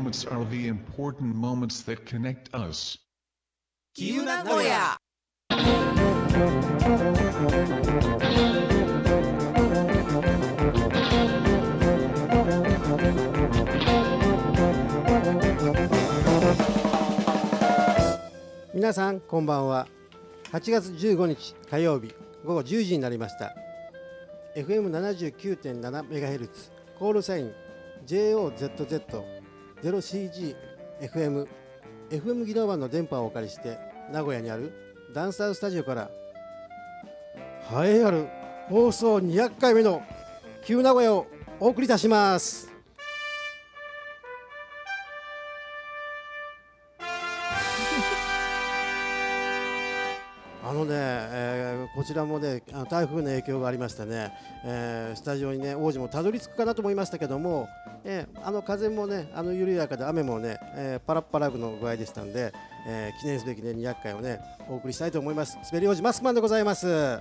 moments are the important moments that connect us. きゆなごや。 皆さんこんばんは。8月15日火曜日午後10時になりました。 FM79.7MHz コールサイン JOZZ0CGFM FM 技能版の電波をお借りして名古屋にあるダンサースタジオから栄えある放送200回目の旧名古屋をお送りいたします。こちらもね台風の影響がありましたね、スタジオにね王子もたどり着くかなと思いましたけども、風もね緩やかで雨もね、パラッパラの具合でしたんで、記念すべきね200回をねお送りしたいと思います。滑り王子マスクマンでございます。 はい、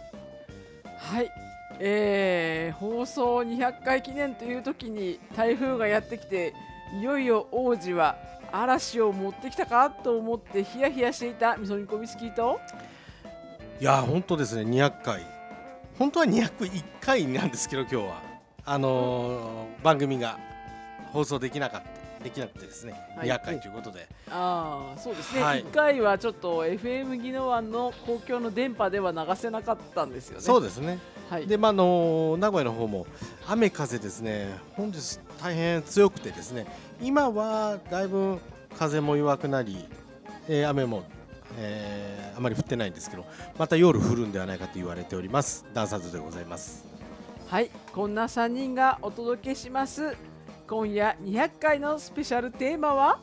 放送200回記念という時に台風がやってきて、いよいよ王子は嵐を持ってきたかと思ってヒヤヒヤしていたみそにこビスキーと、 いや本当ですね、200回本当は201回なんですけど、今日は番組が放送できなくてですね、はい、200回ということで、 そうですね、 はい、 1回はちょっと FM 宜野湾の公共の電波では流せなかったんですよね。 そうですね、はい、で名古屋の方も雨風ですね、本日大変強くてですね、今はだいぶ風も弱くなり、雨もあまり降ってないんですけど、また夜降るんではないかと言われております。ダンサーズでございます。 はい、こんな3人がお届けします。今夜200回のスペシャルテーマは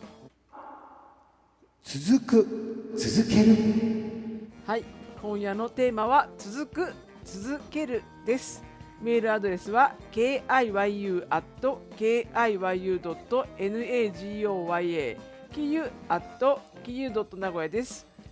続ける。 はい、今夜のテーマは続けるです。メールアドレスは kiyu@kiyu.nagoya kiyu@kiyu.nagoya です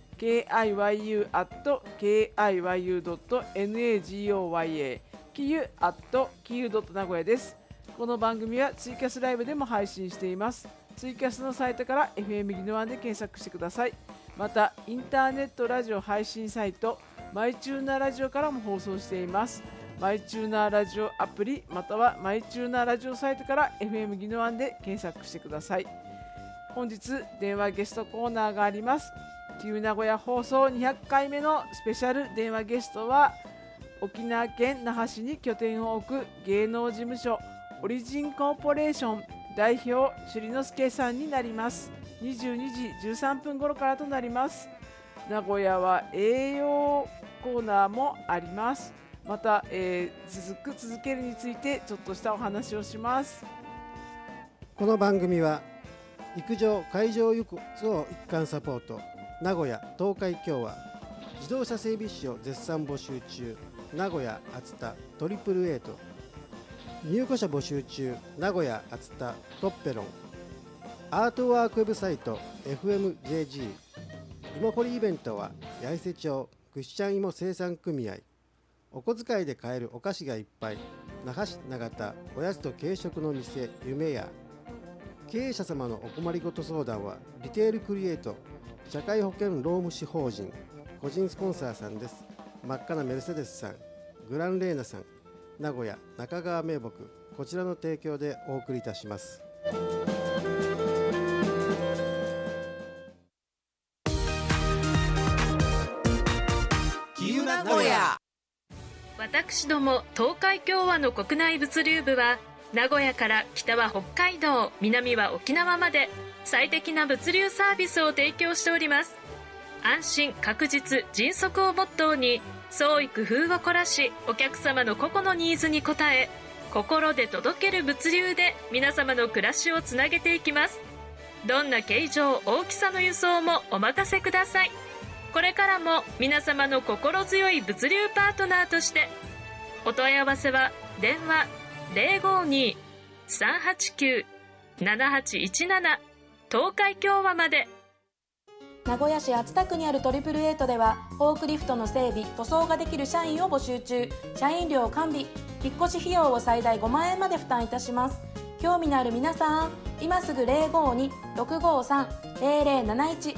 。kiyu@kiyu.nagoya kiyu@kiyu.nagoya です。この番組はツイキャスライブでも配信しています。ツイキャスのサイトから FM 宜野湾で検索してください。またインターネットラジオ配信サイトマイチューナーラジオからも放送しています。マイチューナーラジオアプリまたはマイチューナーラジオサイトから FM 宜野湾で検索してください。本日電話ゲストコーナーがあります。旧名古屋放送200回目のスペシャル電話ゲストは沖縄県那覇市に拠点を置く芸能事務所オリジンコーポレーション代表朱里之助さんになります。22時13分頃からとなります。名古屋は栄養コーナーもあります。また、続けるについてちょっとしたお話をします。 この番組は陸上海上輸送一貫サポート名古屋東海共和自動車整備士を絶賛募集中名古屋熱田トリプルエイト入庫者募集中名古屋熱田トッペロンアートワークウェブサイト FMJG 芋掘りイベントは八重瀬町クッシャン芋生産組合お小遣いで買えるお菓子がいっぱい那覇市長田おやつと軽食の店夢屋経営者様のお困りごと相談はリテールクリエイト社会保険労務士法人個人スポンサーさんです。真っ赤なメルセデスさんグランレーナさん名古屋中川名木こちらの提供でお送りいたします。 きゆなごや。 私ども東海共和の国内物流部は名古屋から北は北海道南は沖縄まで最適な物流サービスを提供しております。安心確実迅速をモットーに創意工夫を凝らしお客様の個々のニーズに応え心で届ける物流で皆様の暮らしをつなげていきます。どんな形状大きさの輸送もお任せください。これからも皆様の心強い物流パートナーとしてお問い合わせは電話 052-389-7817 東海共和まで。 名古屋市熱田区にあるトリプルエイトではフォークリフトの整備塗装ができる社員を募集中。社員寮完備引っ越し費用を最大5万円まで負担いたします。 興味のある皆さん、今すぐ052-653-0071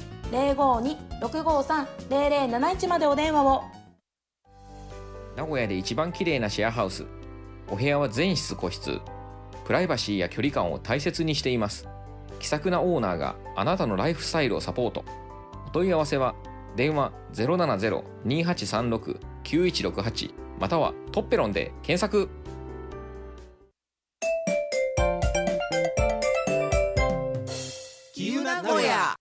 052-653-0071までお電話を。 名古屋で一番綺麗なシェアハウス。お部屋は全室個室。プライバシーや距離感を大切にしています。気さくなオーナーがあなたのライフスタイルをサポート。お問い合わせは電話 070-2836-9168 またはトッペロンで検索。 きゆ名古屋。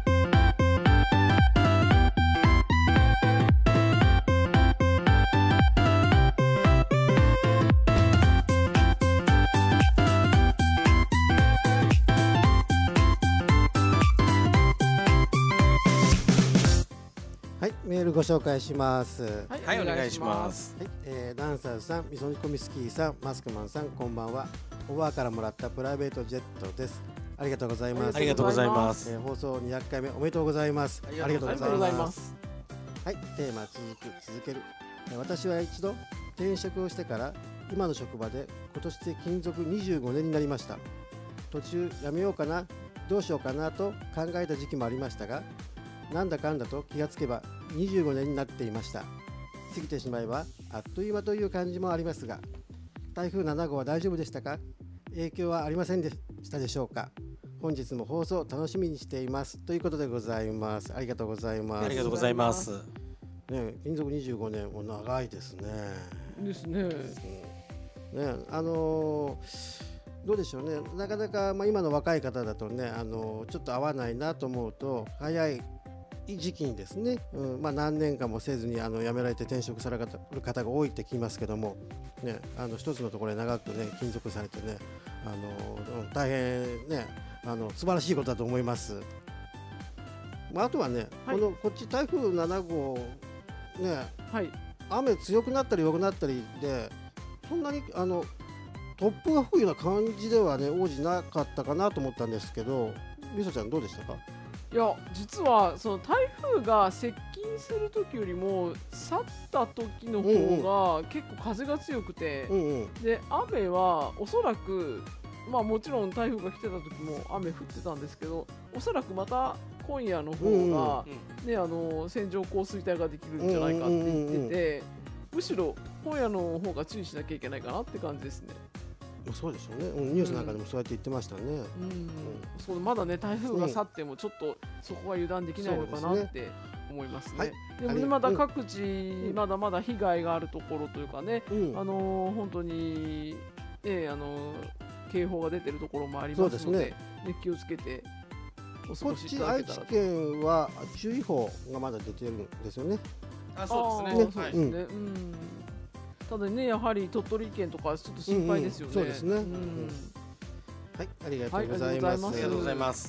はい、メールご紹介します。 はい、お願いします。 はい、ダンサーズさん、みそ煮込みスキーさん、マスクマンさん、こんばんは。おばあからもらったプライベートジェットです。ありがとうございます。 ありがとうございます。 放送200回目おめでとうございます。ありがとうございます。はい、テーマ続ける。私は一度転職をしてから今の職場で今年で勤続25年になりました。途中辞めようかな、どうしようかなと考えた時期もありましたが、なんだかんだと気がつけば25年になっていました。過ぎてしまえばあっという間という感じもありますが、台風7号は大丈夫でしたか？影響はありませんでしたでしょうか？本日も放送楽しみにしていますということでございます。ありがとうございます。 ありがとうございます。 ね、勤続25年も長いですね。 ですね。 ね、どうでしょうね。なかなか、今の若い方だとね、ちょっと合わないなと思うと早い時期にですね、何年間もせずに辞められて転職される方が多いって聞きますけども、ね、一つのところで長くね勤続されてね、大変ね素晴らしいことだと思います。あとはね、 はい、 こっち台風7号ね、 はい、 雨強くなったり弱くなったりで、そんなに突風が吹くような感じではね王子なかったかなと思ったんですけど、みそちゃんどうでしたか？ いや、実はその台風が接近する時よりも去った時の方が結構風が強くて、で雨はおそらく、もちろん台風が来てた時も雨降ってたんですけど、おそらくまた今夜の方が、ね、線状降水帯ができるんじゃないかって言ってて、むしろ今夜の方が注意しなきゃいけないかなって感じですね。 そうでしょうね、ニュースなんかでもそうやって言ってましたね。 そうまだね台風が去ってもちょっとそこは油断できないのかなって思いますね。でもね、まだ各地まだまだ被害があるところというかね、本当に警報が出てるところもありますので、気をつけてお過ごしいただけたらと。 こっち愛知県は注意報がまだ出てるんですよね。 そうですね。 そうですね。ただね、やはり鳥取県とかちょっと心配ですよね。 そうですね。はい、ありがとうございます。 ありがとうございます。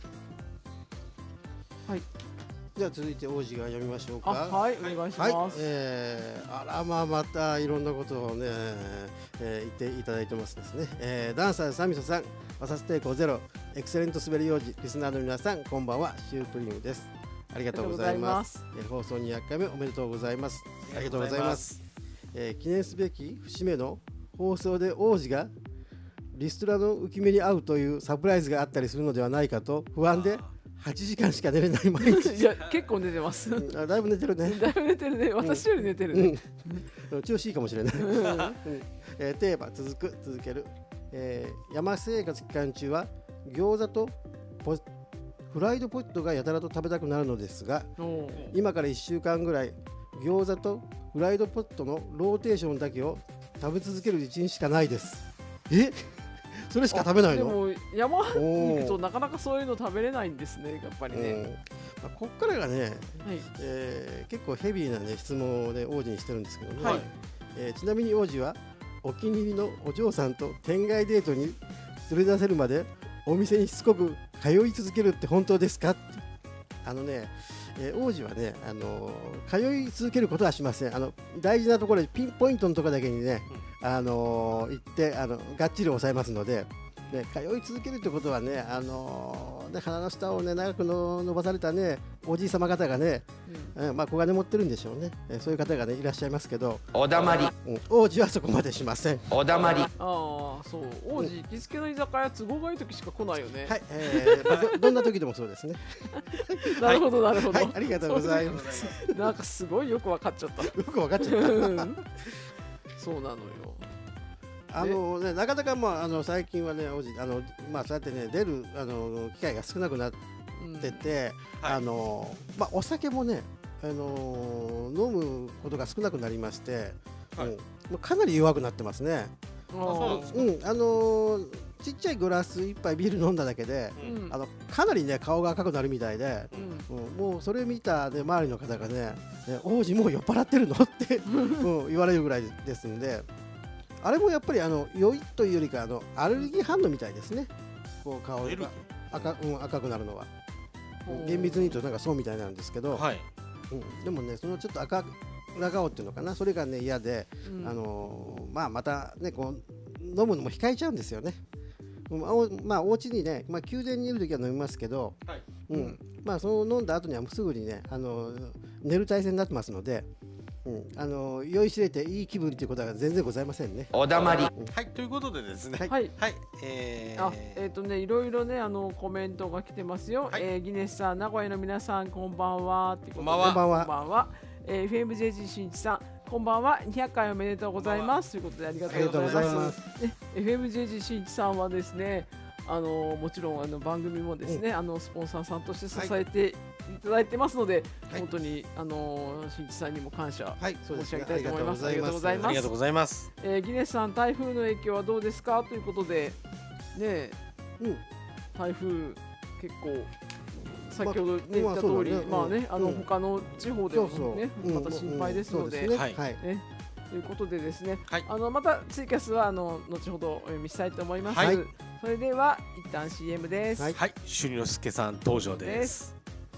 はい。では続いて王子が読みましょうか。 はい、お願いします。 あらまたいろんなことをね、言っていただいてますですね。ダンサーサミソさん、マサス抵抗ゼロ、エクセレント滑り王子、リスナーの皆さん、こんばんは、シュープリームです。ありがとうございます。放送200回目おめでとうございます。ありがとうございます。記念すべき節目の放送で王子がリストラの浮き目に遭うというサプライズがあったりするのではないかと不安で8時間しか寝れない毎日。 いや結構寝てます。 だいぶ寝てるね。 だいぶ寝てるね。私より寝てるね。 調子いいかもしれない。テーマ続ける。山生活期間中は餃子とフライドポテトがやたらと食べたくなるのですが、今から1週間ぐらい餃子とフライドポテトのローテーションだけを食べ続ける一日しかないです。それしか食べないの？ でも山に行くとなかなかそういうの食べれないんですね、やっぱりね。 こっからがね、結構ヘビーなね質問をね王子にしてるんですけどね。ちなみに王子はお気に入りのお嬢さんと天外デートに連れ出せるまでお店にしつこく通い続けるって本当ですか？王子はね、通い続けることはしません。大事なところでピンポイントのところだけにね、行ってがっちり抑えますので、 ね、通い続けるってことはね、鼻の下をね長く伸ばされたねおじい様方がね、まあ小金持ってるんでしょうね、そういう方がねいらっしゃいますけど、 おだまり、 王子はそこまでしません。 おだまり。 ああ、そう王子行きつけの居酒屋都合がいい時しか来ないよね。 はい、どんな時でもそうですね。 なるほどなるほど、 はい、ありがとうございます。 なんかすごいよく分かっちゃった。 よく分かっちゃった。 そうなのよ。 ね、なかなかまあ最近はね王子まあそうやってね出る機会が少なくなってて、まあお酒もね飲むことが少なくなりまして、もうかなり弱くなってますね。ちっちゃいグラス一杯ビール飲んだだけで、かなりね顔が赤くなるみたいで、もうそれ見たで周りの方がね王子もう酔っ払ってるのって言われるぐらいですんで。あれもやっぱり酔いというよりかアレルギー反応みたいですね。こう顔が赤くなるのは厳密に言うとなんかそうみたいなんですけど、でもねそのちょっと赤裏顔っていうのかな、それがね嫌で、またねこう飲むのも控えちゃうんですよね。まあお家にね、宮殿にいる時は飲みますけど、まあその飲んだ後にはすぐにね寝る体勢になってますので。酔いしれていい気分ということは全然ございませんね。 おだまり。 はい、ということでですね。 はい。 はいいろいろねコメントが来てますよ。ギネスさん、名古屋の皆さんこんばんはってことで。 こんばんは。 こんばんは。FMJG しんいちさん、こんばんは。200回おめでとうございますということでありがとうございます。FMJG しんいちさんはですね、もちろん番組もですね、スポンサーさんとして支えていただいてますので、本当にしんいちさんにも感謝申し上げたいと思います。ありがとうございます。 ありがとうございます。 ギネスさん、台風の影響はどうですかということでね、台風結構先ほど言った通り、他の地方でもねまた心配ですので、ということでですね、またツイキャスは後ほどお読みしたいと思います。それでは一旦 CM です。 はい、朱之助さん登場です。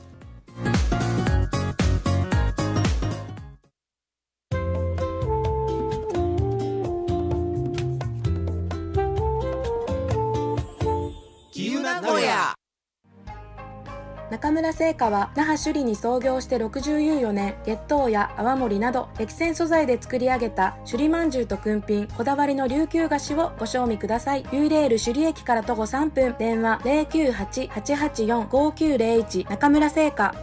中村製菓は那覇首里に創業して64年、月桃や泡盛など歴戦素材で作り上げた首里まんじゅうとくんぴん、こだわりの琉球菓子をご賞味ください。ユイレール首里駅から徒歩3分、電話 098-884-5901 中村製菓。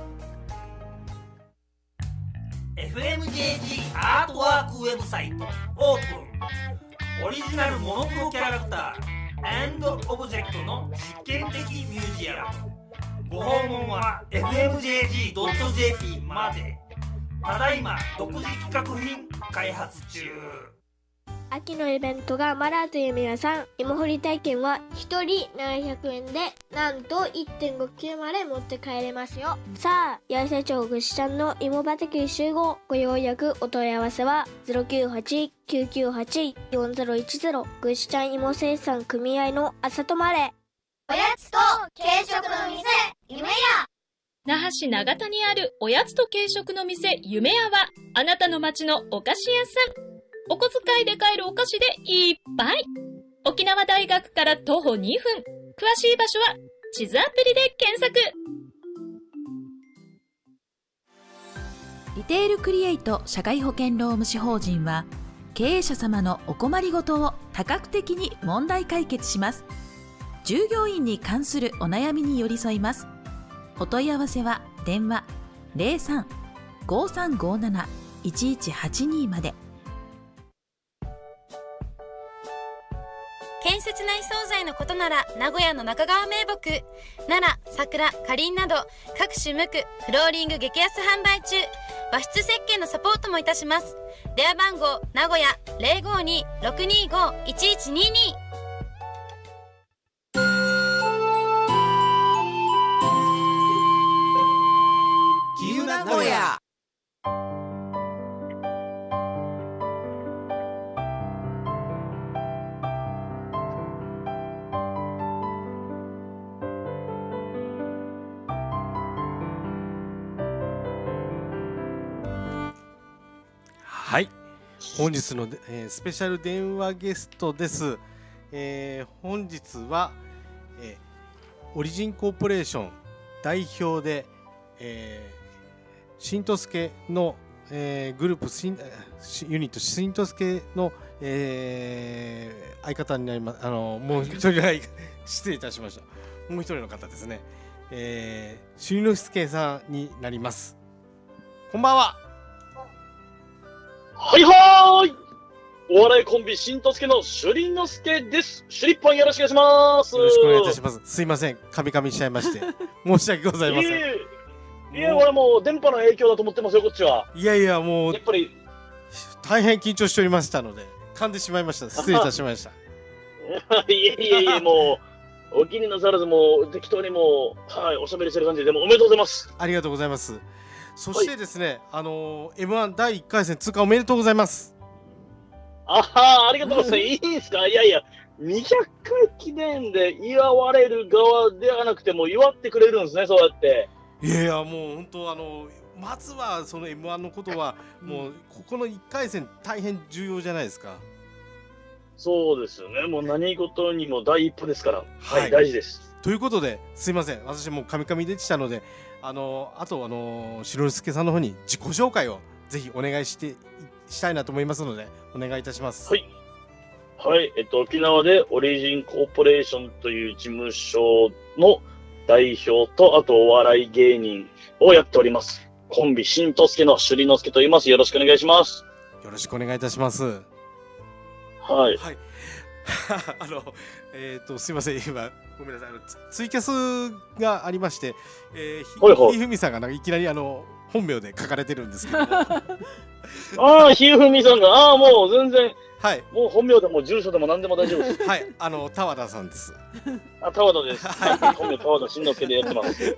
FMJG アートワークウェブサイトオープン。オリジナルモノクロキャラクター&オブジェクトの実験的ミュージアム。ご訪問は fmjg.jp まで。ただいま独自企画品開発中。 秋のイベントがマラーという皆さん、芋掘り体験は1人700円でなんと 1.5 キロまで持って帰れますよ。さあ、八重瀬町ぐしちゃんの芋畑集合。ご予約お問い合わせは 098-998-4010 ぐしちゃん芋生産組合の朝泊まれ。 おやつと軽食の店夢屋。 那覇市長田にあるおやつと軽食の店夢屋は、あなたの街のお菓子屋さん。お小遣いで買えるお菓子でいっぱい。沖縄大学から徒歩2分。詳しい場所は地図アプリで検索。 リテールクリエイト社会保険労務士法人は、経営者様のお困りごとを多角的に問題解決します。従業員に関するお悩みに寄り添います。お問い合わせは電話 03-5357-1182 まで。 建設内装材のことなら名古屋の中川名木、奈良、桜、かりんなど各種無垢フローリング激安販売中。和室設計のサポートもいたします。電話番号名古屋 052-625-1122。 名古屋。 はい、本日の、スペシャル電話ゲストです。 本日は、オリジンコーポレーション代表で、しんとすけの、グループユニットしんとすけの、相方になります。もう一人失礼いたしました。もう一人の方ですね。しんのすけさんになります。こんばんは。 はいはーい。お笑いコンビしんとすけのしゅりのすけです。しゅりっぽんよろしくお願いします。 よろしくお願いいたします。すいません、カミカミしちゃいまして申し訳ございません。 いや、俺もう電波の影響だと思ってますよ、こっちは。 いやいや、もうやっぱり大変緊張しておりましたので噛んでしまいました。失礼いたしました。 いえいえいえ、もうお気になさらず、もう適当にもう、はい、おしゃべりしてる感じで、もうおめでとうございます。 ありがとうございます。そしてですね、M1 第1回戦通過おめでとうございます。 ありがとうございます。いいですか。いやいや、200回記念で祝われる側ではなくても祝ってくれるんですね、そうやって。 いやいや、もう本当まずはその M1 のことはもうここの1回戦大変重要じゃないですか。 そうですよね。もう何事にも第一歩ですから。はい、大事です。 ということで、すいません、私もうカミカミでしたので、あとしろすけさんの方に自己紹介をぜひお願いしたいなと思いますので、お願いいたします。 はい。はい、沖縄でオリジンコーポレーションという事務所の代表と、あとお笑い芸人をやっております。コンビしんとすけのしゅりのすけと言います。よろしくお願いします。 よろしくお願いいたします。 はい。 はい。すいません、今ごめんなさい、ツイキャスがありまして、ひふみさんがいきなり本名で書かれてるんですけどもひふみさんがもう全然、 はい、 もう本名でも住所でも何でも大丈夫です。 はい、田和田さんです。 田和田です。はい、本名田和田しんのすけでやってます。はい、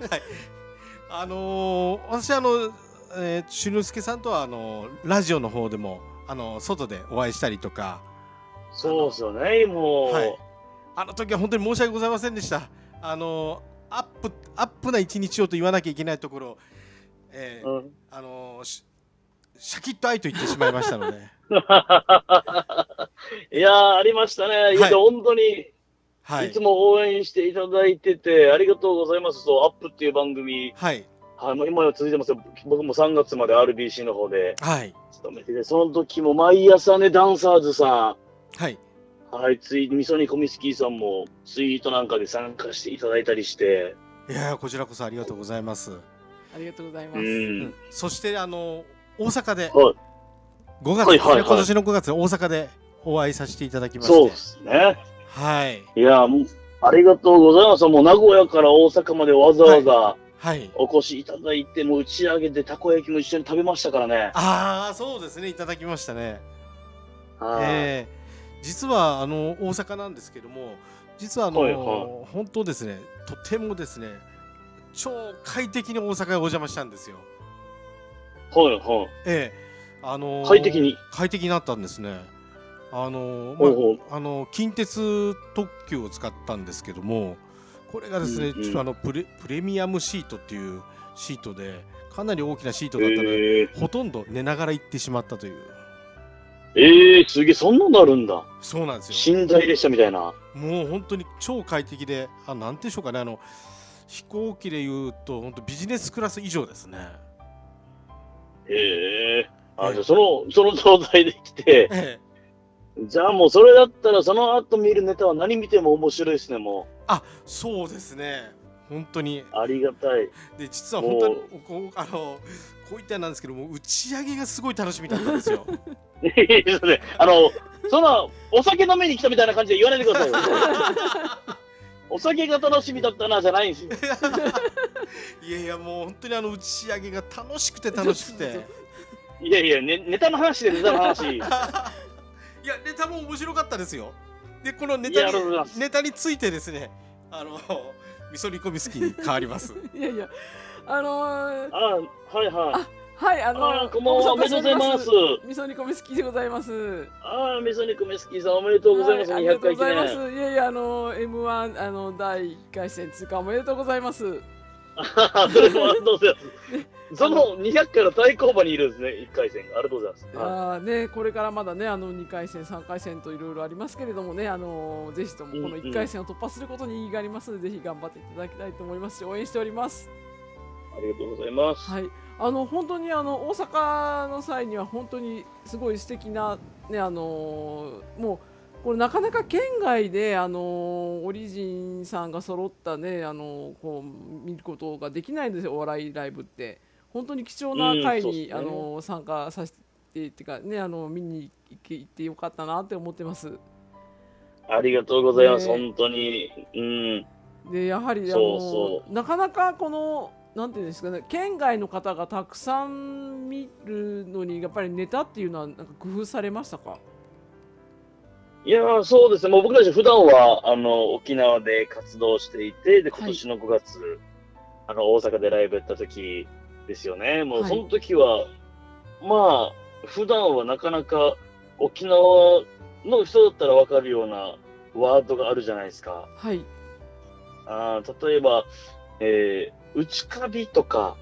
私しぬすけさんとはラジオの方でも外でお会いしたりとか。 そうですよね、もう、 はい、あの時は本当に申し訳ございませんでした。アップな一日をと言わなきゃいけないところ、シャキッと愛と言ってしまいましたのでいやー、ありましたね。はい、いや本当に、はい、いつも応援していただいててありがとうございます。そう、アップっていう番組、 はい、 今は続いてますよ。僕も3月まで RBC の方で勤めてて、その時も毎朝ね、ダンサーズさん、 はい、 はい、みそにこみすきさんもツイートなんかで参加していただいたりして、 いや、こちらこそありがとうございます。 ありがとうございます。 そして大阪で、 はい、 5月ですね、今年の5月大阪でお会いさせていただきまして。 そうですね。 はい。 いや、もうありがとうございます。もう名古屋から大阪までわざわざお越しいただいて、もう打ち上げでたこ焼きも一緒に食べましたからね。 そうですね、いただきましたね。実は大阪なんですけども、実は本当ですね、とてもですね、超快適に大阪へお邪魔したんですよ。 はいはい。 快適になったんですね。近鉄特急を使ったんですけども、これがですね、ちょっとプレミアムシートっていうシートで、かなり大きなシートだったので、ほとんど寝ながら行ってしまったという。 すげえ、そんなのあるんだ。 そうなんですよ。寝台列車みたいな。 もう本当に超快適で、なんていうんでしょうかね、飛行機でいうと本当ビジネスクラス以上ですね。 じゃあその状態で来て、じゃあもうそれだったらその後見るネタは何見ても面白いですね、もう。 そうですね。本当にありがたい。 で、実は本当にこういったなんですけども、打ち上げがすごい楽しみだったんですよ。 そんなお酒飲みに来たみたいな感じで言わないでくださいよ。お酒が楽しみだったなじゃないんですよ。 いやいや、もう本当に打ち上げが楽しくて楽しくて。 いやいや、ネタの話でネタの話。 いや、ネタも面白かったですよ。で、このネタについてですね、みそ煮込み好きに変わります。 いやいや、 はいはい。 はい、 こんばんは、おめでとうございます。 みそ煮込み好きでございます。 みそ煮込み好きさん、おめでとうございます。 200回記念。いやいや、M1 第1回戦通過おめでとうございます。 それもありがとうございます。その200回の対抗馬にいるんですね、1回戦。ありがとうございます。 ね、これからまだね、2回戦、3回戦といろいろありますけれどもね、ぜひともこの1回戦を突破することに意義がありますので、ぜひ頑張っていただきたいと思いますし、応援しております。 ありがとうございます。 はい、本当に大阪の際には本当にすごい素敵なね、もうこれなかなか県外でオリジンさんが揃ったねこう見ることができないんですよ、お笑いライブって。本当に貴重な会に、ね、参加させてっていうかね見に行ってよかったなって思ってます。 ありがとうございます、本当に。 でやはりなかなかこのなんていうんですかね、県外の方がたくさん見るのにやっぱりネタっていうのはなんか工夫されましたか？ いやー、そうですね、もう僕たち普段は沖縄で活動していて、で今年の5月、大阪でライブやった時ですよね。もうその時は、まあ普段はなかなか沖縄の人だったら分かるようなワードがあるじゃないですか。 はい。 例えば、内カビとか、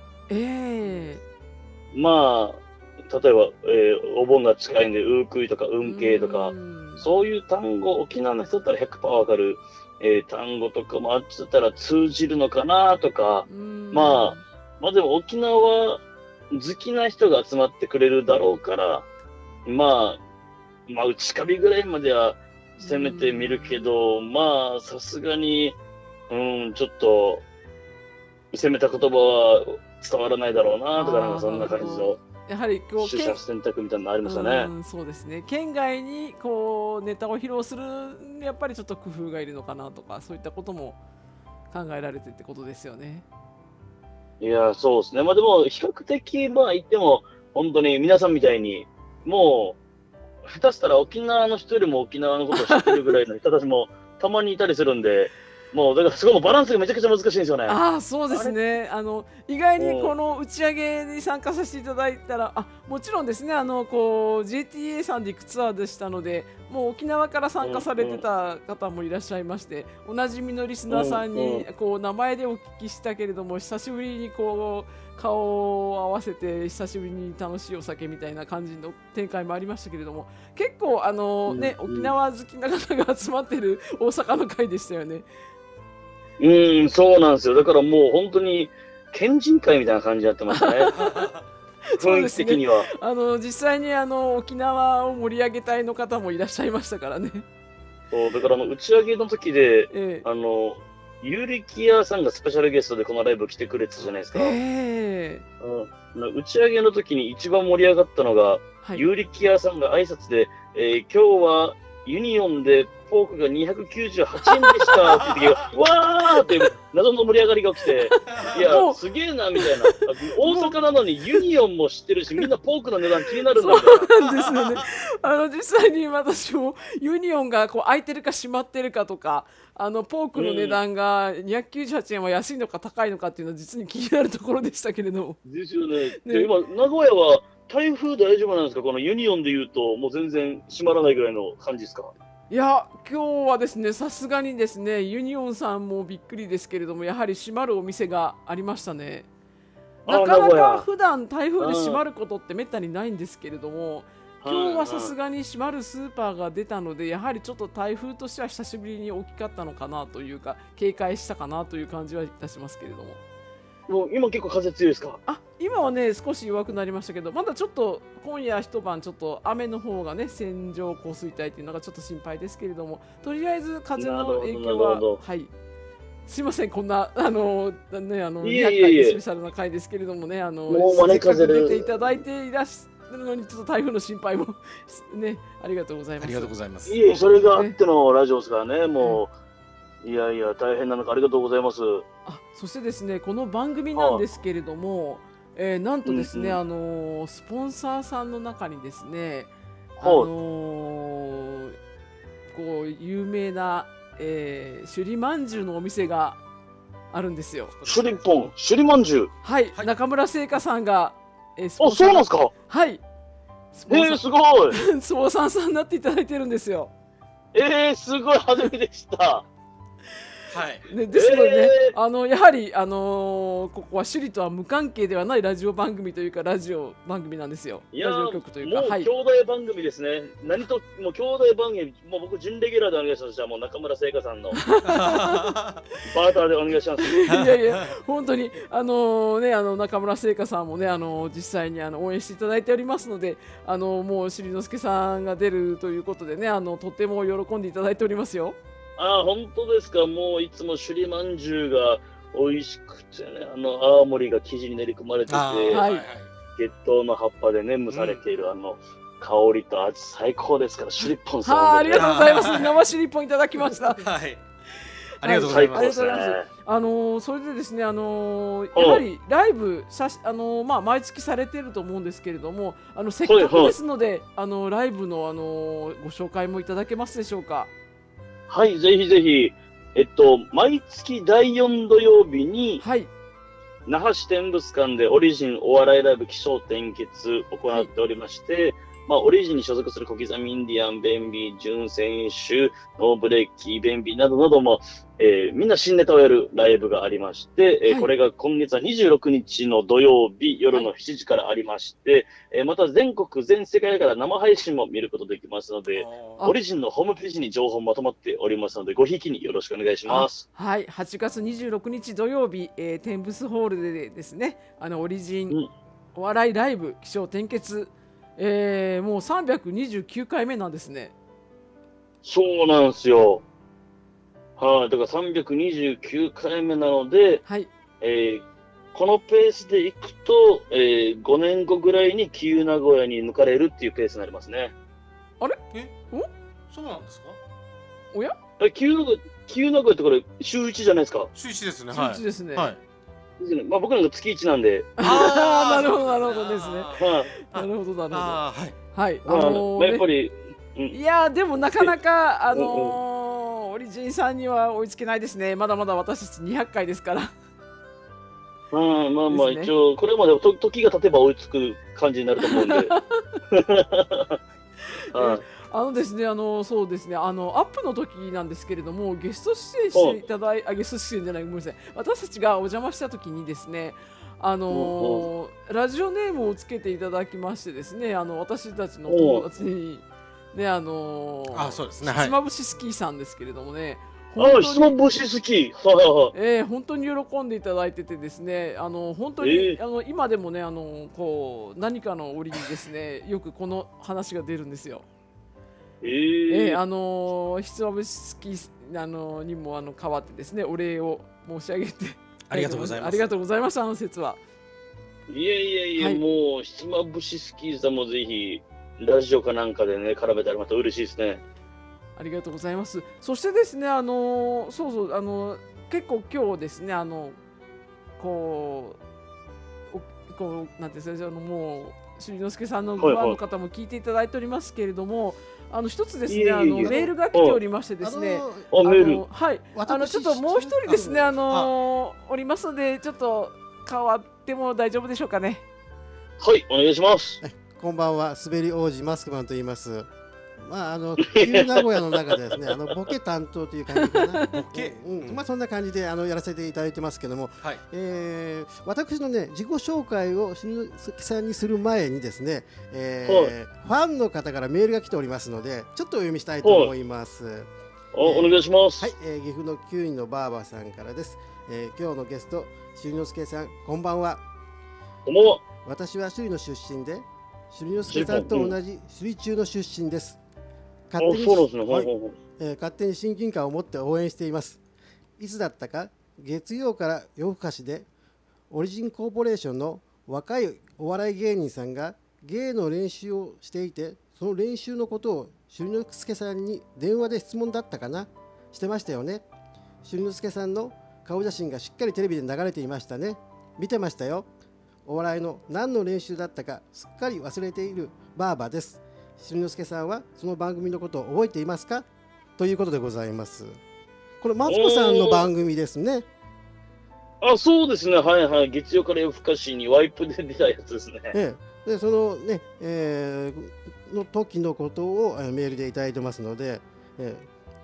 まあ例えば、お盆が近いんでウークイとか運慶とか、そういう単語、沖縄の人だったら 100% 分かる、単語とかもあっちだったら通じるのかなとか、まあでも沖縄好きな人が集まってくれるだろうから、まあ内カビぐらいまではせめて見るけど、まあさすがにちょっと攻めた言葉は伝わらないだろうなとか、なんかそんな感じのやはりこう取捨選択みたいなのありましたね。 そうですね。県外にこうネタを披露するやっぱりちょっと工夫がいるのかなとか、そういったことも考えられてってことですよね。 いや、そうですね。まあでも比較的まあ言っても本当に皆さんみたいにもう下手したら沖縄の人よりも沖縄のことを知ってるぐらいの人たちもたまにいたりするんで。もうだからそこのバランスがめちゃくちゃ難しいんですよね。 そうですね。意外にこの打ち上げに参加させていただいたら、もちろんですね、こう JTA さんで行くツアーでしたので、もう沖縄から参加されてた方もいらっしゃいまして、おなじみのリスナーさんにこう名前でお聞きしたけれども、久しぶりにこう顔を合わせて久しぶりに楽しいお酒みたいな感じの展開もありましたけれども、結構ね、沖縄好きな方が集まってる大阪の会でしたよね。 そうなんですよ。だからもう本当に県人会みたいな感じになってましたね。雰囲気的には。 実際に沖縄を盛り上げ隊の方もいらっしゃいましたからね。 そうだから打ち上げの時で、ユーリキヤさんがスペシャルゲストでこのライブ来てくれてたじゃないですか。打ち上げの時に一番盛り上がったのが、ユーリキヤさんが挨拶で、今日はユニオンでポークが298円でしたって言って、わーって謎の盛り上がりが起きて、いや、すげえなみたいな、大阪なのにユニオンも知ってるし、みんなポークの値段気になるんだみたいな。 そうなんですよね。実際に私もユニオンがこう開いてるか閉まってるかとか、ポークの値段が298円は安いのか高いのかっていうのは実に気になるところでしたけれども。 ですよね。で今、名古屋は台風大丈夫なんですか？このユニオンでいうと、もう全然閉まらないぐらいの感じですか？ いや、今日はですね、さすがにですね、ユニオンさんもびっくりですけれども、やはり閉まるお店がありましたね。なかなか普段台風で閉まることってめったにないんですけれども、今日はさすがに閉まるスーパーが出たので、やはりちょっと台風としては久しぶりに大きかったのかなというか、警戒したかなという感じはいたしますけれども。 もう今結構風強いですか？ 今はね少し弱くなりましたけど、まだちょっと今夜一晩ちょっと雨の方がね、線状降水帯っていうのがちょっと心配ですけれども、とりあえず風の影響は、はい、すいません、こんな200回スペシャルな回ですけれどもね、せっかく出ていただいていらっしゃるのにちょっと台風の心配もね、ありがとうございます。 ありがとうございます。 それがあってのラジオですからね、もう。いやいや、大変なのか、ありがとうございます。 そしてですね、この番組なんですけれども、なんとですね、スポンサーさんの中にですね、こう有名な、首里まんじゅうのお店があるんですよ。 首里まんじゅう。 はい、中村製菓さんが、 スポンサー。そうなんですか？ はい。 すごい。 スポンサーさんになっていただいてるんですよ。 すごい、初めてでした。 ね、ですのでね、やはり、ここは首里とは無関係ではないラジオ番組というかラジオ番組なんですよ。 いやラジオ局というか、 もう兄弟番組ですね。何ともう兄弟番組、もう僕準レギュラーでお願いします。じゃあもう中村聖華さんのバーターでお願いします。 いやいや本当に中村聖華さんもね実際に応援していただいておりますのでもう首里之助さんが出るということでねとても喜んでいただいておりますよ。 ああ、本当ですか。もういつも首里まんじゅうが美味しくてね、青森が生地に練り込まれてて、月桃の葉っぱでね、蒸されている香りと味最高ですから、首里ポンさん、 ありがとうございます。生首里ポンいただきました。 はい。ありがとうございます。 それでですね、やはりライブ毎月されていると思うんですけれども、せっかくですので、ライブのご紹介もいただけますでしょうか。 はい、ぜひぜひ。毎月第4土曜日に、那覇市展物館でオリジンお笑いライブ起承転結行っておりまして、オリジンに所属する小刻みインディアン、ベンビー、純選手、ノーブレッキー、ベンビーなどなども、みんな新ネタをやるライブがありまして、これが今月は26日の土曜日夜の7時からありまして、また全国全世界から生配信も見ることできますので、オリジンのホームページに情報まとまっておりますので、ごひいきによろしくお願いします。 はい、8月26日土曜日、天ブスホールでですね、オリジンお笑いライブ起承転結、もう329回目なんですね。 そうなんですよ。はい、だから329回目なので、このペースでいくと、5年後ぐらいに旧名古屋に抜かれるっていうペースになりますね。 あれ？ そうなんですか？ おや？ 旧名古屋ってこれ週1じゃないですか？ 週1ですね。 週1ですね。はい。 僕なんか月1なんで。 なるほどなるほどですね。なるほどなるほど。はい。 やっぱり。 いやでもなかなかオリジンさんには追いつけないですね。まだまだ私たち200回ですから。 一応これまで時が経てば追いつく感じになると思うんで。 ですね、そうですね、アップの時なんですけれども、ゲスト出演していただいゲスト出演じゃない、ごめんなさい、私たちがお邪魔した時にですね、ラジオネームをつけていただきましてですね、私たちの友達に、ね、 そうですね、 ひつまぶしスキーさんですけれどもね、 ひつまぶしスキー、本当に喜んでいただいててですね、本当に、今でもね、何かの折にですね、よくこの話が出るんですよ。ひつまぶしスキーにも代わってですね、お礼を申し上げてありがとうございます。 ありがとうございました。説は。 いえ、もうひつまぶしスキーさんもぜひラジオかなんかでね絡めたらまた嬉しいですね。 ありがとうございます。そしてですね、結構今日ですね、なんていうんですか、もう首里之助さんのファンの方も聞いていただいておりますけれども、一つですね、メールが来ておりましてですね、はい、ちょっともう一人ですね、おりますので、ちょっと変わっても大丈夫でしょうかね。 はい、お願いします。 こんばんは、滑り王子マスクマンと言います。旧名古屋の中でですね、ボケ担当という感じかな。ボケ、そんな感じでやらせていただいてますけども、私のね自己紹介を首里之助さんにする前にですね、ファンの方からメールが来ておりますので、ちょっとお読みしたいと思います。 お願いします。 はい、岐阜の9位のばあばさんからです。今日のゲスト首里之助さん、こんばんは。 こんばんは。 私は首里の出身で、首里之助さんと同じ首里中の出身です。勝手に親近感を持って応援しています。いつだったか月曜から夜更かしでオリジンコーポレーションの若いお笑い芸人さんが芸の練習をしていて、その練習のことを首里之助さんに電話で質問だったかな、してましたよね。首里之助さんの顔写真がしっかりテレビで流れていましたね。見てましたよ。お笑いの何の練習だったかすっかり忘れているばあばです。首里之助さんはその番組のことを覚えていますか、ということでございます。これマツコさんの番組ですね。 そうですね、はいはい、月曜から夜更かしにワイプで出たやつですね。 でそのね、の時のことをメールでいただいてますので、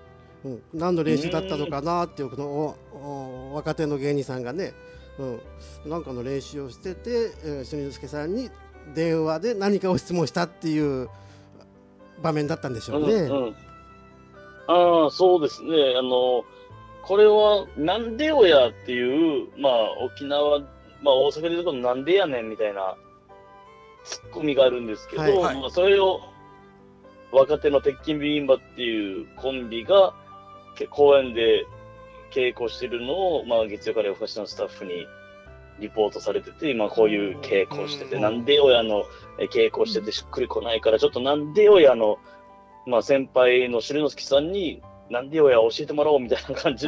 何の練習だったのかなっていうこの若手の芸人さんがね、なんかの練習をしてて、俊之介さんに電話で何かを質問したっていう場面だったんでしょうね。 ああ、そうですね。これは、なんでよやっていう、沖縄、大阪でいうとなんでやねんみたいなツッコミがあるんですけど、それを若手の鉄筋ビビンバっていうコンビが公演で稽古してるのを、月曜から夜更かしのスタッフにリポートされてて、こういう稽古をしてて、なんでよやの稽古をしててしっくりこないから、ちょっとなんでよやの、先輩の俊之介さんに、なんでよや教えてもらおうみたいな感じの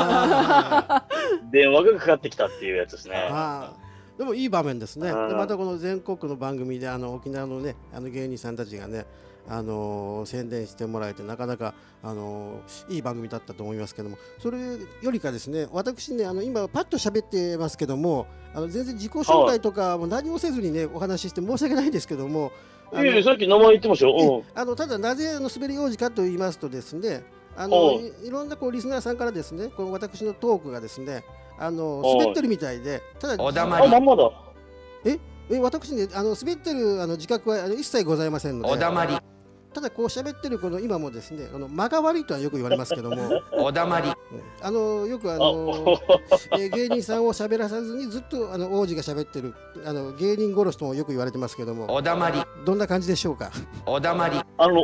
電話がかかってきたっていうやつですね。 でもいい場面ですね。でまたこの全国の番組で沖縄のね芸人さんたちがね宣伝してもらえてなかなかいい番組だったと思いますけども、それよりかですね、私ね今パッと喋ってますけども全然自己紹介とかも何もせずにねお話しして申し訳ないんですけども、 さっき名前言ってましたよ。 ただなぜ滑り王子かと言いますとですね、いろんなリスナーさんからですね、この私のトークがですね滑ってるみたいで、ただおだまり。まんまだ。 私ね滑ってる自覚は一切ございませんので。 おだまり。 ただこう喋ってるこの今もですね間が悪いとはよく言われますけどもおだまり。 よく芸人さんを喋らさずにずっと王子が喋ってる芸人殺しともよく言われてますけども、 おだまり。 どんな感じでしょうか。 おだまり。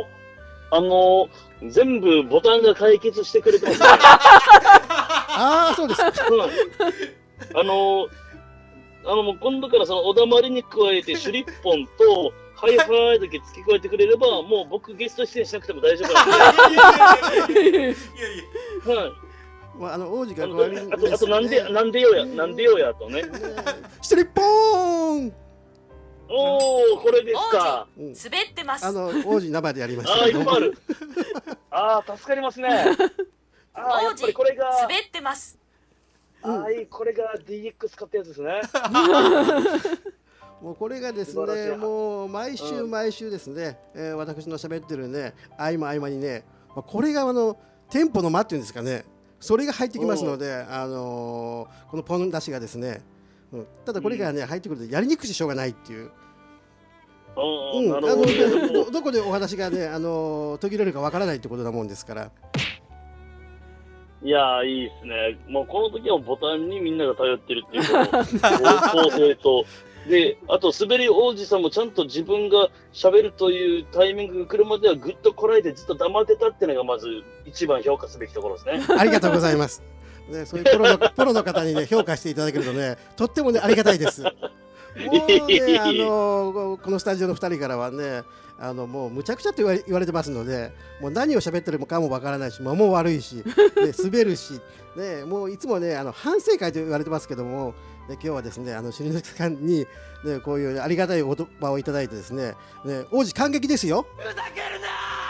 全部ボタンが解決してくれてますね。 ああ、そうです。 もう今度からそのおだまりに加えてシュリッポンとハイハイだけ付け加えてくれれば、もう僕ゲスト出演しなくても大丈夫なんで。いやいや。 王子が代わりにあとなんでよやとね。 シュリッポーン。 おお、これですか。 滑ってます。 王子生でやりました。 いっぱいある。助かりますね。やっぱりこれが滑ってます。 これが DX 使ったやつですね。 もうこれがですね、もう毎週ですね、私の喋ってるね合間にね、これがテンポの間っていうんですかね、それが入ってきますので、このポン出しがですね、ただこれがね入ってくるとやりにくくてしょうがないっていう。どこでお話がね途切れるかわからないってことなもんですから。 いやいいですね。もうこの時はボタンにみんなが頼ってるっていう構成と、で、あと滑り王子さんもちゃんと自分が喋るというタイミングが来るまではぐっとこらえてずっと黙ってたっていうのがまず一番評価すべきところですね。 ありがとうございます。ね、そういうプロの方にね評価していただけるとね、とってもねありがたいです。もうねこのスタジオの2人からはねもうむちゃくちゃと言われてますので、もう何を喋ってるかもわからないし、間も悪いし、滑るし、ね、もういつもね反省会と言われてますけども、今日はですね俊之介さんに、ね、こういうありがたいお言葉をいただいてですね、王子感激ですよ。 ふざけるな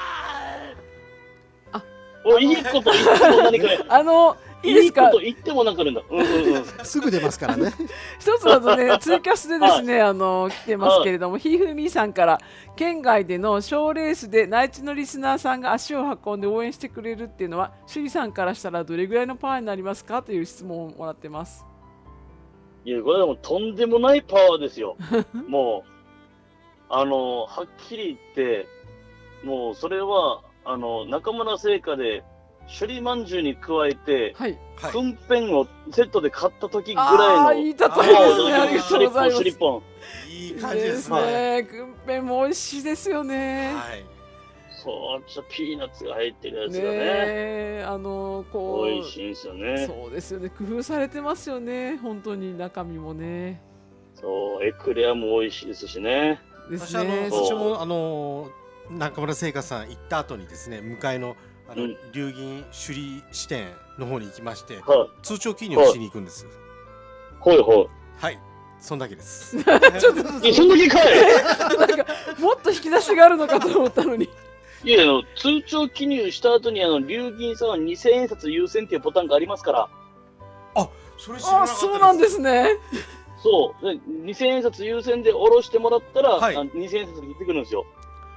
ー。いいこと言っても何かいいですか。 いいこと言ってもなんかあるんだ。 すぐ出ますからね。 一つだとね、ツイキャスでですね、来てますけれども、ひふみさんから県外での賞レースで内地のリスナーさんが足を運んで応援してくれるっていうのは、趣里さんからしたらどれぐらいのパワーになりますかという質問をもらってます。 いや、これはもうとんでもないパワーですよ。もうはっきり言って、もうそれは中村製菓で首里まんじゅうに加えて、粉ペンをセットで買った時ぐらいの、 いい例えですね。ありがとうございます。 いい感じですね。 粉ペンも美味しいですよね。 そう、ピーナッツが入ってるやつがね。 こう美味しいんですよね。 そうですよね。工夫されてますよね。本当に中身もね。 そう、エクレアも美味しいですしね。 私も中村製菓さん行った後にですね、向かいの龍銀首里支店の方に行きまして、通帳記入をしに行くんです。はい、そんだけです。 ちょっとそんだけかい。なんかもっと引き出しがあるのかと思ったのに。 いや通帳記入した後に龍銀さんは2000円札優先っていうボタンがありますから。 それ知らなかったです。 そうなんですね。 そう、2000円札優先で下ろしてもらったら、2000円札が出てくるんですよ。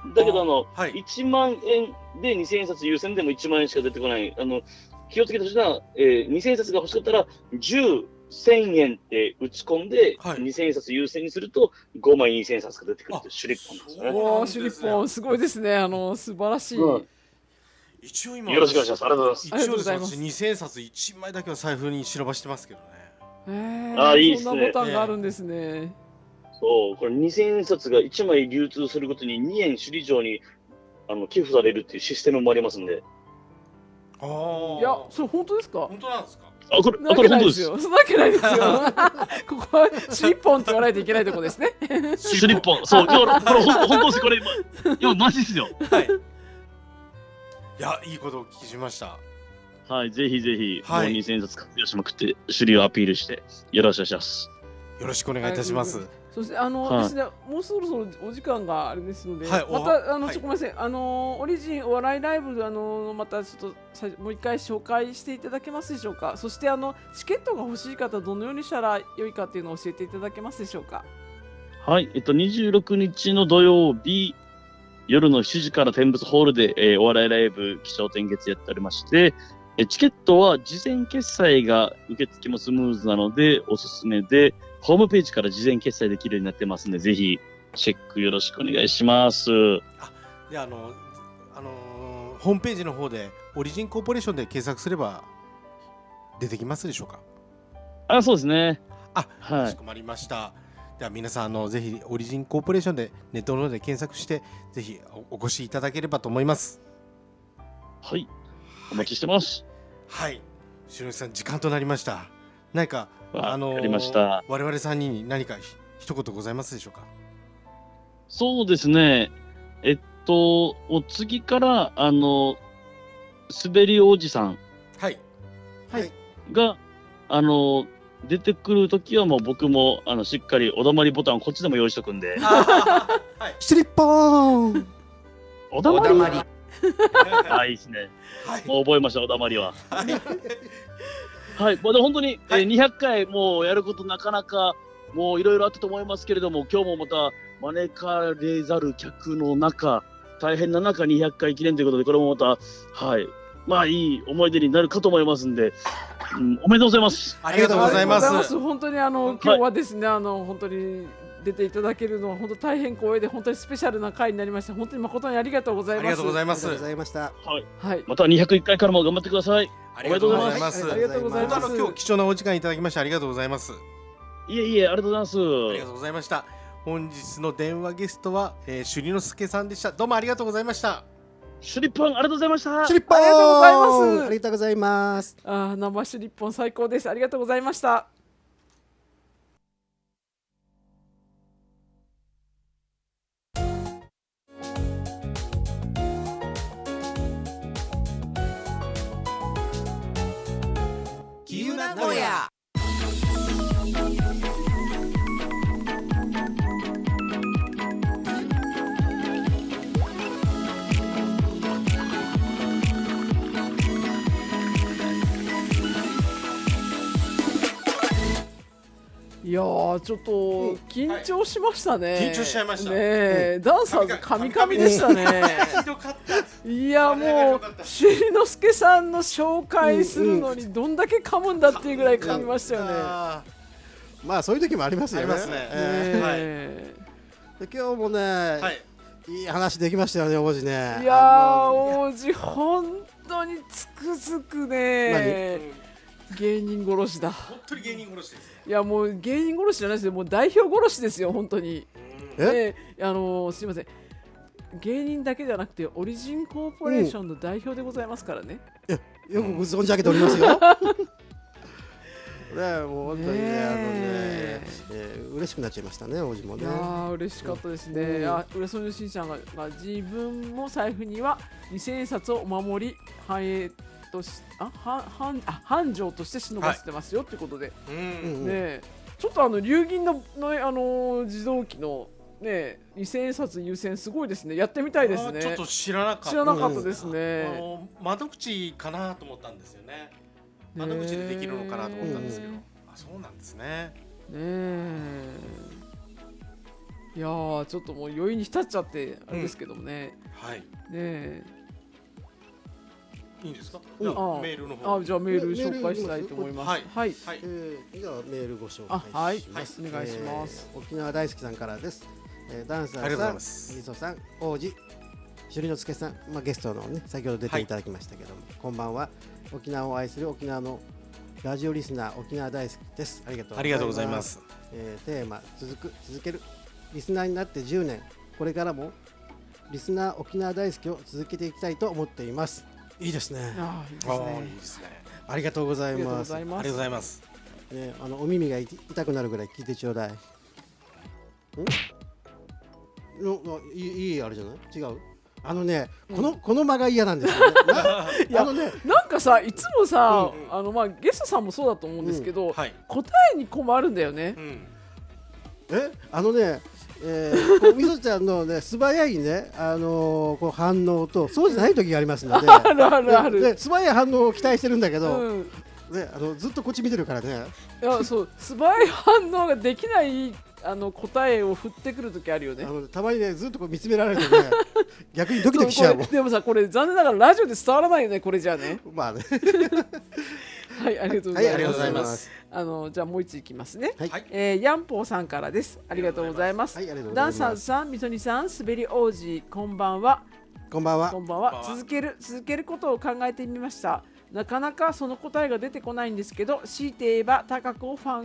だけど1万円で2000円札優先でも1万円しか出てこない。気をつけてほしいのは、2000円札が欲しかったら、10、1000円って打ち込んで、2000円札優先にすると、5枚2000円札が出てくるというシュリッポンですね。 おー、シュリッポン、すごいですね。素晴らしい。 一応今、 よろしくお願いします。ありがとうございます。 一応ですね、2000円札1枚だけは財布に忍ばしてますけどね。 いいですね。 そんなボタンがあるんですね。 そう、これ2000円札が1枚流通することに2円首里城に寄付されるっていうシステムもありますんで。 いや、それ本当ですか？ 本当なんですか？ これ本当ですよ。そんなわけないですよ。ここはシュリッポンって言わないといけないとこですね。 シュリッポン、そう、これ本当です。これ今マジですよ。 はい。いや、いいことをお聞きしました。 はい、ぜひぜひ、もう2000円札活用しまくって、首里をアピールして、よろしくお願いします。 よろしくお願いいたします。 そしてですね、もうそろそろお時間があれですので、またごめんなさい、オリジンお笑いライブまたちょっともう一回紹介していただけますでしょうか。そしてチケットが欲しい方どのようにしたら良いかっていうのを教えていただけますでしょうか。 はい、26日の土曜日夜の7時から天仏ホールで、お笑いライブ起承転結やっておりまして、チケットは事前決済が受付もスムーズなのでおすすめで、ホームページから事前決済できるようになってますので、ぜひチェックよろしくお願いします。 で、ホームページの方でオリジンコーポレーションで検索すれば出てきますでしょうか？ そうですね。 はい。かしこまりました。では皆さんぜひオリジンコーポレーションでネットの方で検索してぜひお越しいただければと思います。 はい。お待ちしてます。 はい。篠木さん、時間となりました。何かやりました。 我々3人に何か一言ございますでしょうか？ そうですね。次から滑りおじさんが出てくるときはもう僕もしっかりおだまりボタンをこっちでも用意しとくんで。 シュリッポーン。 おだまり。いいですね。もう覚えました、おだまりは。はい、本当に200回もうやることなかなかもういろいろあったと思いますけれども、今日もまた招かれざる客の中、大変な中200回記念ということで、これもまた、いい思い出になるかと思いますんで、おめでとうございます。 ありがとうございます。 本当に今日はですね、本当に出ていただけるのは本当大変光栄で、本当にスペシャルな回になりました。本当に誠にありがとうございます。 ありがとうございます。 ありがとうございました。 はい。また201回からも頑張ってください。 ありがとうございます。 ありがとうございます。 今日貴重なお時間いただきましてありがとうございます。 いえ、ありがとうございます。 ありがとうございました。本日の電話ゲストは首里之助さんでした。どうもありがとうございました。 シュリッポンありがとうございました。 シュリッポンありがとうございます。 ありがとうございます。 生シュリッポン最高です。ありがとうございました。 キユ名古屋。 いやーちょっと緊張しましたね。 緊張しちゃいましたね。ダンサーズ神々でしたね。いやもうしりのすけさんの紹介するのにどんだけ噛むんだっていうぐらい噛みましたよね。 まあそういう時もありますよね。 ありますね。 今日もね、いい話できましたよね、王子ね。 いや王子本当につくづくね。芸人殺しだ。 本当に芸人殺しです。 いやもう芸人殺しじゃないですよ。もう代表殺しですよ本当に。すいません。芸人だけじゃなくてオリジンコーポレーションの代表でございますからね。 よくご存じ上げておりますよ。ね、もう本当にね、嬉しくなっちゃいましたね、王子もね。 いや嬉しかったですね。浦添のしんちゃんが自分も財布には2000円札をお守り繁栄とし繁盛として忍ばせてますよってことで、ね、ちょっと流銀の自動機のね2000円札優先すごいですね。やってみたいですね。 ちょっと知らなかったですね。 窓口かなと思ったんですよね。窓口でできるのかなと思ったんですけど、そうなんですね。 いやーちょっともう余韻に浸っちゃってあれですけどもね、 はい。 ねえいいんですか？ うんじゃあメールの方。 じゃあメール紹介したいと思います。 はいはい。 じゃあメールご紹介します。 はいお願いします。 沖縄大好きさんからです。ダンサありがとうございーさん、 ますみそさん、王子、朱里之助さん、ゲストのね先ほど出ていただきましたけども、こんばんは。沖縄を愛する沖縄のラジオリスナー沖縄大好きです。ありがとうございます。テーマ続けるリスナーになって10年、これからもリスナー沖縄大好きを続けていきたいと思っています。いいですね。 いいですね。 ありがとうございます。 ありがとうございます。 お耳が痛くなるぐらい聞いてちょうだい。いいあれじゃない？違う？この間が嫌なんですよね。 なんかさいつもさゲストさんもそうだと思うんですけど、答えに困るんだよね。 みそちゃんのね素早いねこう反応とそうじゃない時がありますので、 ある素早い反応を期待してるんだけど、ずっとこっち見てるからね。 いやそう素早い反応ができない答えを振ってくる時あるよね。 たまにねずっとこう見つめられるとね逆にドキドキしちゃうもん。 でもさこれ残念ながらラジオで伝わらないよねこれじゃあね。 まあね。 はいありがとうございます。じゃあもう一ついきますね。ヤンポーさんからです。ありがとうございます。ダンサーズさん、みそにさん、滑り王子、こんばんは。 こんばんは。 こんばんは。続けることを考えてみました。なかなかその答えが出てこないんですけど、強いて言えば高子クラ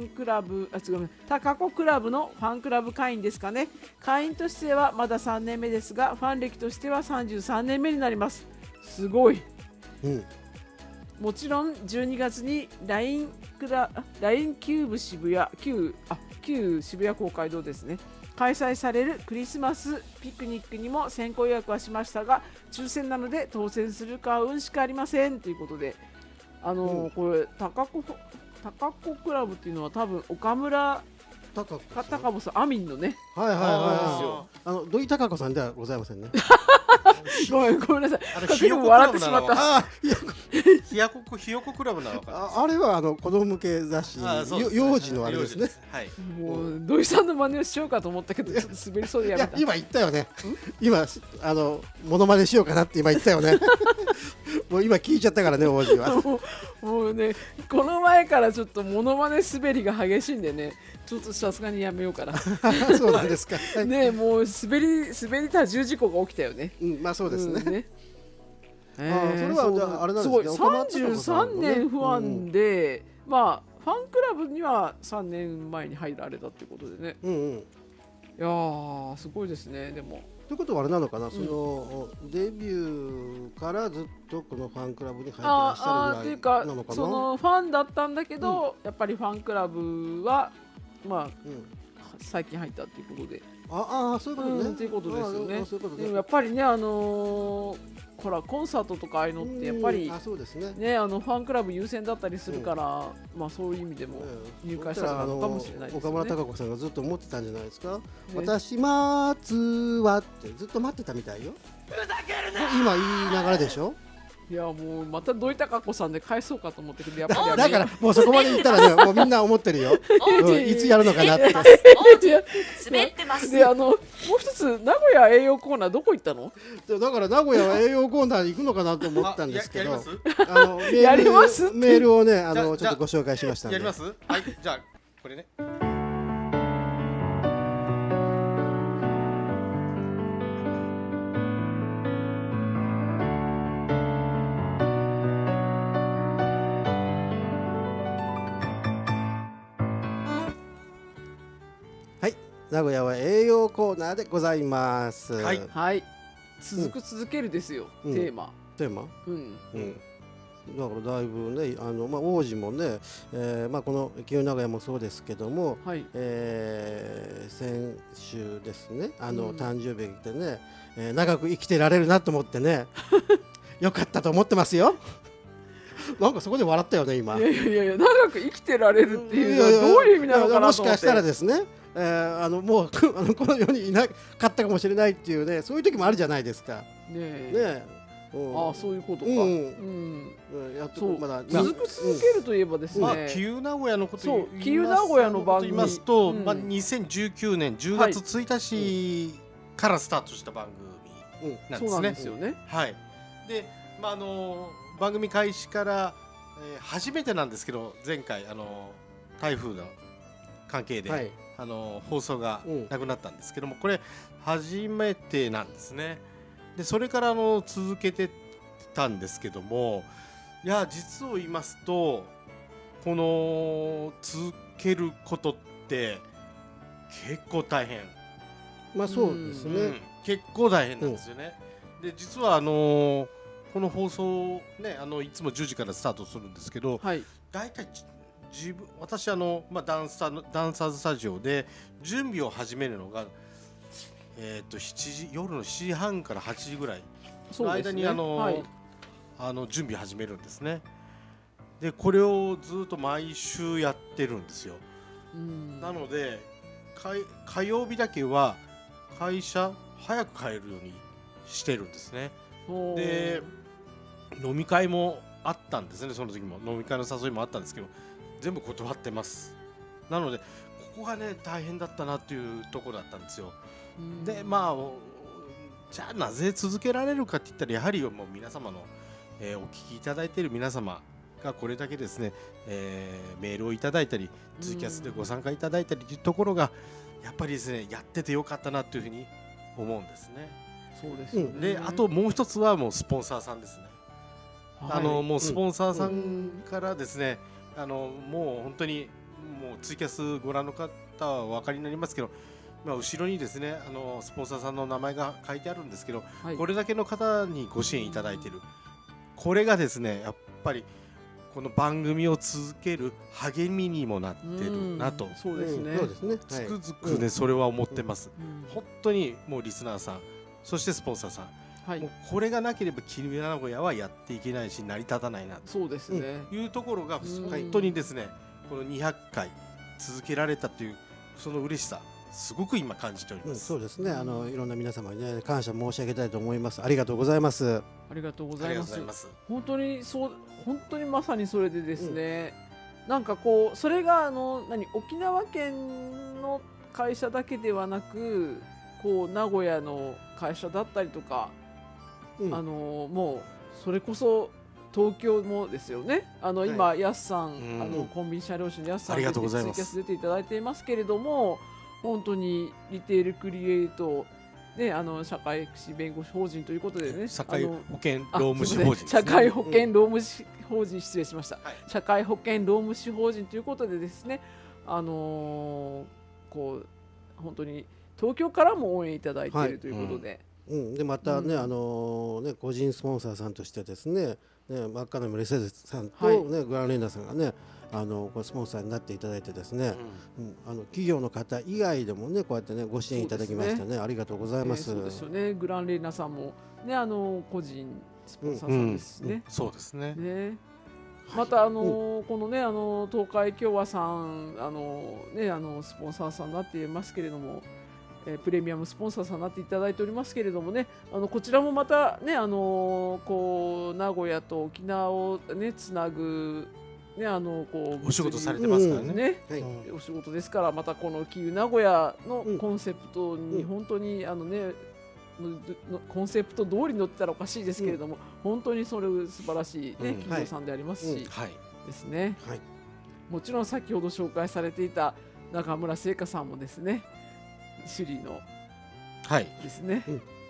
ブのファンクラブ会員ですかね。会員としてはまだ3年目ですが、ファン歴としては33年目になります。すごい。もちろん12月に LINE キューブ渋谷旧渋谷公会堂ですね開催されるクリスマスピクニックにも先行予約はしましたが抽選なので当選するか運しかありませんということでこれ高子クラブっていうのは多分岡村高子さんアミンのね土井高子さんではございませんね。 ごめんなさい。笑ってしまった。 ひよこクラブなのかな。あれは子供向け雑誌幼児のあれですね。 もう土井さんの真似をしようかと思ったけどちょっと滑りそうでやめた。 今言ったよね。今モノマネしようかなって今言ったよね。もう今聞いちゃったからね王子は。 もうねこの前からちょっとモノマネ滑りが激しいんでね。ちょっとさすがにやめようかな。 そうなんですか。 ねもう滑り多重事故が起きたよね。 まあそうですね。 それはあれなんですね。33年ファンで、まあファンクラブには3年前に入られたってことでね。いやーすごいですねでも。 ということはあれなのかな、そのデビューからずっとこのファンクラブに入ってらっしゃるぐらいなのかな。 そのファンだったんだけど、やっぱりファンクラブはまあ、最近入ったっていうことで。 そういうことね。 っていうことですよね。でもやっぱりねほらコンサートとかああいうのってやっぱりねファンクラブ優先だったりするからまあそういう意味でも入会したのかもしれないですね。 岡村孝子さんがずっと思ってたんじゃないですか。私待つわってずっと待ってたみたいよ。ふざけるな。今いい流れでしょ。 いやもうまた土井高子さんで返そうかと思ってけどやっぱりだからもうそこまで言ったらねもうみんな思ってるよ。いつやるのかなって。 滑ってます。 でもう一つ名古屋栄養コーナーどこ行ったの？ だから名古屋は栄養コーナーに行くのかなと思ったんですけど。 やります？ メールをねちょっとご紹介しましたんで。 やります？はい、じゃあこれね。 名古屋は栄養コーナーでございます。 はい。続けるですよ。テーマ。 だからだいぶね王子もねこの旧名古屋もそうですけども先週ですね誕生日でね長く生きてられるなと思ってねよかったと思ってますよ。なんかそこで笑ったよね今。 いや長く生きてられるっていうのはどういう意味なのかなと思って。 もしかしたらですねもうこの世にいなかったかもしれないっていうねそういう時もあるじゃないですか。 ああ、そういうことか。 やっとそうまだ続けるといえばですね、 キユ名古屋のことそうキユ名古屋の番組言いますと、2019年10月1日からスタートした番組なんですね。 そうなんですよね。 はい。で、番組開始から初めてなんですけど、前回台風の関係で放送がなくなったんですけども、これ初めてなんですね。でそれから続けてたんですけども、いや実を言いますと、この続けることって結構大変。 まあそうですね。 結構大変なんですよね。で実はこの放送ね、いつも10時からスタートするんですけど、だいたい私ダンサーズスタジオで準備を始めるのが夜の7時半から8時ぐらいの間に準備始めるんですね。でこれをずっと毎週やってるんですよ。なので火曜日だけは会社早く帰るようにしてるんですね。で飲み会もあったんですね。その時も飲み会の誘いもあったんですけど、全部断ってます。なのでここがね大変だったなっていうところだったんですよ。でじゃあなぜ続けられるかって言ったら、やはりもう皆様の、お聞きいただいている皆様がこれだけですね、メールをいただいたりツイキャスでご参加いただいたりというところがやっぱりですね、やっててよかったなというふうに思うんですね。 そうですよね。 であともう一つはもうスポンサーさんですね。もうスポンサーさんからですね、もう本当にもうツイキャスご覧の方はお分かりになりますけど、後ろにですねスポンサーさんの名前が書いてあるんですけど、これだけの方にご支援いただいている、これがですねやっぱりこの番組を続ける励みにもなってるなと、 そうですね。 つくづくねそれは思ってます。本当にもうリスナーさん、そしてスポンサーさん、もうこれがなければキユ名古屋はやっていけないし成り立たないなというところが本当にですね、この200回続けられたというその嬉しさ、すごく今感じております。 そうですね。いろんな皆様にね感謝申し上げたいと思います。ありがとうございます。 ありがとうございます。本当に本当にまさにそれでですね、なんかこうそれが沖縄県の会社だけではなく、こう名古屋の会社だったりとか、もうそれこそ東京もですよね。今やすさん、コンビニ車両士のやすさんにツイキャス出ていただいていますけれども、本当にリテールクリエイトね、社会福祉弁護士法人ということでね、 社会保険労務士法人、 社会保険労務士法人、失礼しました、社会保険労務士法人ということでですね、こう本当に東京からも応援いただいているということで、 でまたね、個人スポンサーさんとしてですね、真っ赤なメルセデスさんと、グランレンダさんがねスポンサーになっていただいてですね、企業の方以外でもねこうやってねご支援いただきましたね。ありがとうございます。 そうですよね。グランレンダさんもね個人スポンサーさんですしね。 そうですね。 またこのね東海共和さんスポンサーさんになっていますけれども、プレミアムスポンサーさんになっていただいておりますけれどもね、こちらもまたねこう名古屋と沖縄をねつなぐねこうお仕事されてますからね。 お仕事ですから、またこのキユ名古屋のコンセプトに本当にコンセプト通りに乗ってたらおかしいですけれども、本当にそれ素晴らしいね企業さんでありますしですね。もちろん先ほど紹介されていた中村聖華さんもですね、首里のですね。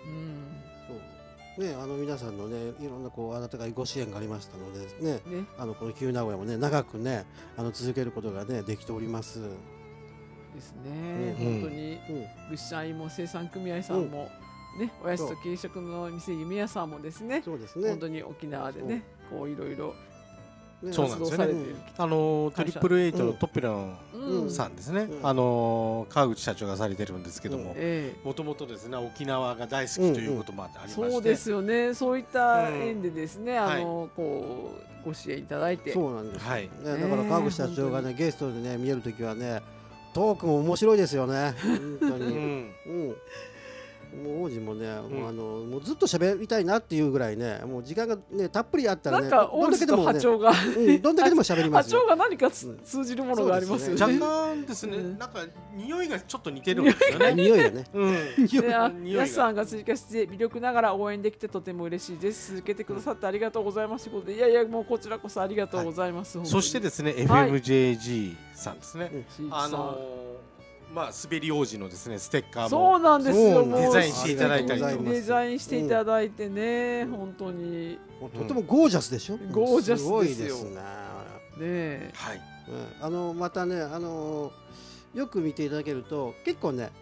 皆さんのねいろんな温かいご支援がありましたのでね、このキユ名古屋もね長くね続けることがねできております。 ですね。本当に物産員も生産組合さんもね、おやつと軽食の店夢屋さんもですね、本当に沖縄でねこういろいろそうなんですよね。トリプルエイトのトップランさんですね。川口社長がされてるんですけども、もともとですね沖縄が大好きということもありまして、 そうですよね。そういった縁でですねこうご支援いただいて、 そうなんです。だから川口社長がねゲストでね見えるときはねトークも面白いですよね。本当に。 もう王子もね、もうずっと喋りたいなっていうぐらいね、もう時間がねたっぷりあったらね、 なんか王子と波長が、 どんだけでも喋りますよ。 波長が何か通じるものがありますよね。 若干ですね、なんか匂いがちょっと似てるんですよね。 匂いがね。 やすさんが追加して微力ながら応援できてとても嬉しいです。続けてくださってありがとうございますということで、いやいやもうこちらこそありがとうございます。 そしてですね、FMJG さんですね。まあ滑り王子のですねステッカーもそうなんですよ。 デザインしていただいたりとか、 デザインしていただいてね、本当にとてもゴージャスでしょ。 ゴージャスですよ。 すごいですね。 ね、 はい。 またねよく見ていただけると結構ね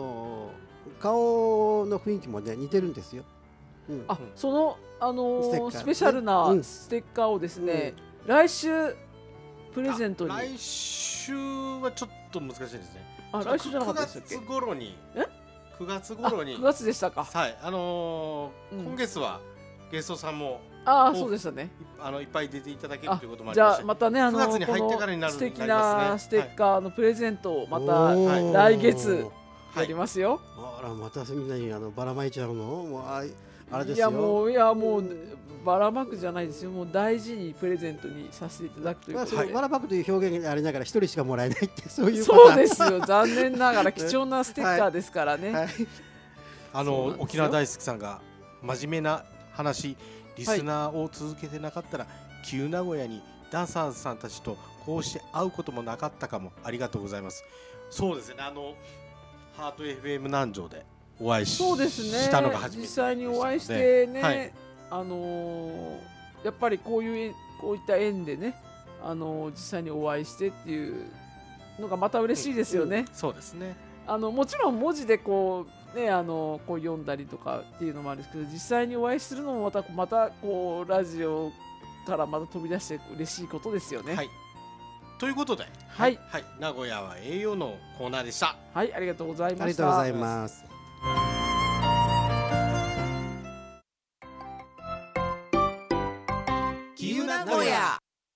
顔の雰囲気もね似てるんですよ。 あ、そのスペシャルなステッカーをですね、来週プレゼントに。 来週はちょっと難しいですね。 あ、来週じゃなかったですっけ？ 9月頃に。9月頃に。 9月でしたか。 はい。今月はゲストさんもそうでしたね。 いっぱい出ていただけるということもありじますし。 ゃあまたね 9月に入ってからになる素敵なステッカーのプレゼントをまた来月やりますよ。 あら、またみんなにばらまいちゃうの？もうあれですよ。 いやもうばらまくじゃないですよ。もう大事にプレゼントにさせていただくということで。 ばらまくという表現がありながら一人しかもらえないってそういう。 そうですよ。残念ながら貴重なステッカーですからね。 沖縄大好きさんが真面目な話、リスナーを続けてなかったら旧名古屋にダンサーズさんたちとこうして会うこともなかったかも。ありがとうございます。そうですね。ハート FM 南城でお会いしたのが初めて。 実際にお会いしてね、やっぱりこういった縁でね、実際にお会いしてっていうのがまた嬉しいですよね。 そうですね。 もちろん文字でこうねこう読んだりとかっていうのもあるんですけど、実際にお会いするのもまたこうラジオからまた飛び出して嬉しいことですよね。 はい。ということで、はい、名古屋は栄養のコーナーでした。 はい、ありがとうございました。 ありがとうございます。 きゆ名古屋。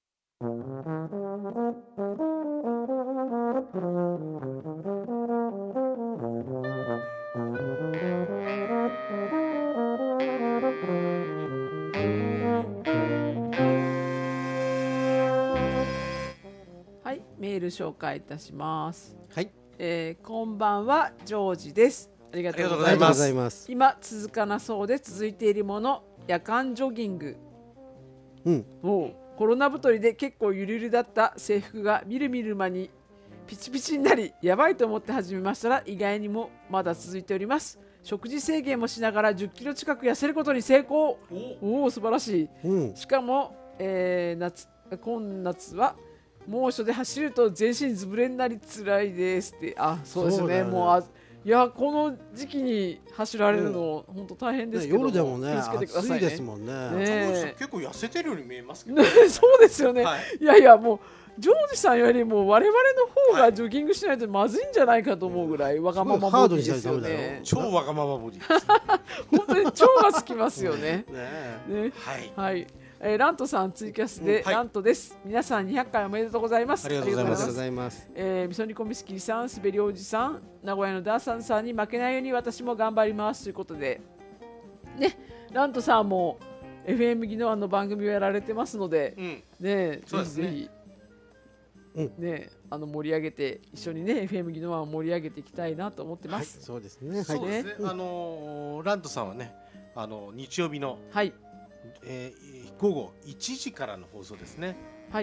はい、メール紹介いたします。 はい。 こんばんは、ジョージです。ありがとうございます。今続かなそうで続いているもの、夜間ジョギング。もうコロナ太りで結構ゆるゆるだった制服がみるみる間にピチピチになり、やばいと思って始めましたら意外にもまだ続いております。食事制限もしながら10キロ近く痩せることに成功。お素晴らしい。しかも、今夏は猛暑で走ると全身ずぶれになりつらいですって。そうですね。もういやこの時期に走られるの本当大変ですけど、 夜でもね気をつけてくださいね。 暑いですもんね。 結構痩せてるように見えますけど。 そうですよね。いやいやもうジョージさんよりも我々の方がジョギングしないとまずいんじゃないかと思うぐらいわがままボディですよね。 超わがままボディ。 本当に超がつきますよね。はい。ラントさんツイキャスでラントです。皆さん200回おめでとうございます。 ありがとうございます。 みそ煮込みスキーさん、滑りおじさん、名古屋のダーサンさんに負けないように私も頑張りますということでね、ラントさんも FM ギノワンの番組をやられてますので、ね、ぜひぜひね盛り上げて一緒にね FM ギノワンを盛り上げていきたいなと思ってます。 そうですね。 そうですね。ラントさんはね日曜日の午後1時からの放送ですね。はい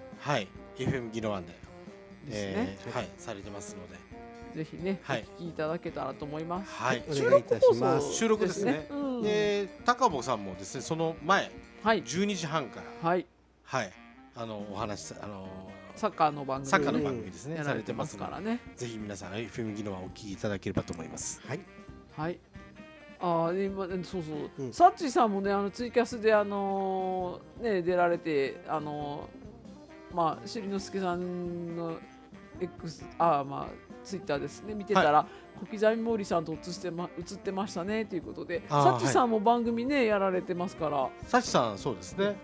。FM ギノワンでされてますので、ぜひねお聞きいただけたらと思います。 はい。 収録放送収録ですね。で、高坊さんもですねその前12時半からお話サッカーの番組ですねされてますからね。ぜひ皆さん FM ギノワンお聞きいただければと思います。 はい。 はい。今そうそう、サッチーさんもねツイキャスでね出られてしりのすけさんの X ツイッターですね見てたら、小刻み森さんと映ってましたねということで、サッチーさんも番組ねやられてますから。 サッチーさんそうですね。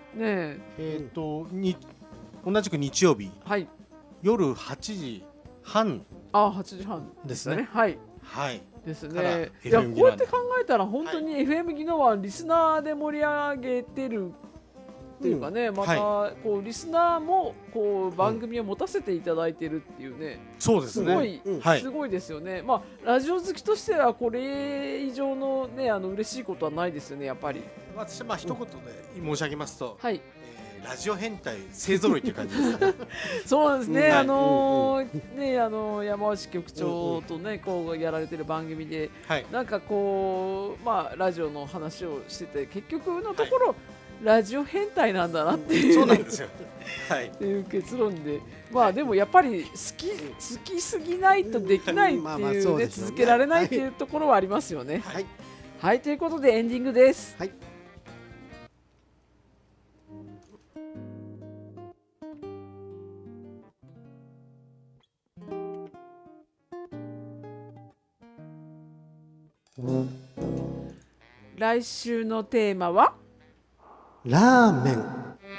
同じく日曜日夜8時半 8時半ですね。 はい。 ですからね。いや、こ FM うやって考えたら本当に FM 技能はリスナーで盛り上げてるっていうかね、またこうリスナーもこう番組を持たせていただいてるっていうね、 そうですね。 すごいですよね。まあラジオ好きとしてはこれ以上のね嬉しいことはないですよね、やっぱり。 私は一言で申し上げますと、 はい。 ラジオ変態勢ぞろいっていう感じですかね。 そうですね。山内局長とねこうやられてる番組で、なんかこうまあラジオの話をしてて結局のところ、ラジオ変態なんだなっていう、 そうなんですよ。はい。 っていう結論で、まあでもやっぱり好きすぎないとできないっていうね、続けられないっていうところはありますよね。はい。はい、ということでエンディングです。はい。来週のテーマはラーメン。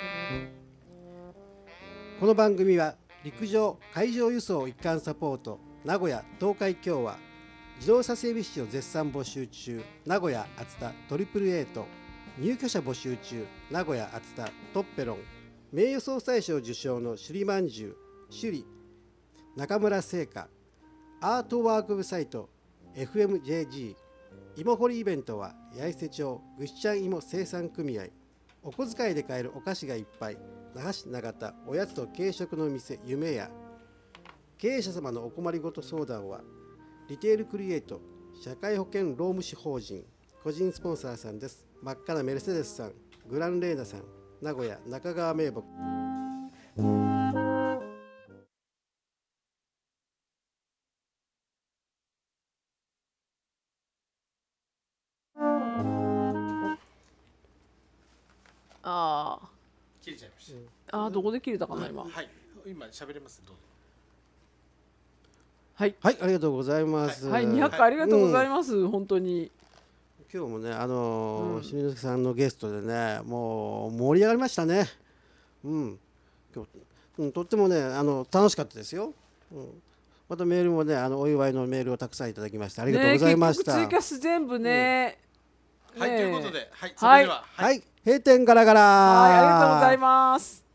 この番組は陸上海上輸送一貫サポート名古屋東海共和自動車整備士を絶賛募集中名古屋熱田トリプルエイト入居者募集中名古屋熱田トッペロン名誉総裁賞受賞の首里まんじゅう首里中村製菓アートワークウェブサイト FMJG 芋掘りイベントは八重瀬町ぐしちゃん芋生産組合お小遣いで買えるお菓子がいっぱい那覇市長田おやつと軽食の店夢屋経営者様のお困りごと相談はリテールクリエイト社会保険労務士法人個人スポンサーさんです。真っ赤なメルセデスさんグランレーナさん名古屋中川名木切れちゃいました。 どこで切れたかな今。 はい。今喋れます。どうぞ。 はい。 はい、ありがとうございます。 はい、200回ありがとうございます。本当に。 今日もね、清水さんのゲストでね、もう盛り上がりましたね。今日、とってもね、楽しかったですよ。またメールもね、お祝いのメールをたくさんいただきまして、ありがとうございました。 ツイキャス全部ね。 はい、ということで、はい、それでは、 はい、閉店ガラガラ。 はい、ありがとうございます。